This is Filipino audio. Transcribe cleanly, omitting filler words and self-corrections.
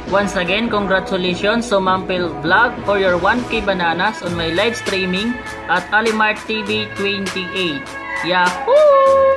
Once again, congratulations to Mampil Vlog for your 1K bananas on my live streaming at Alimart TV 28. Yahoo!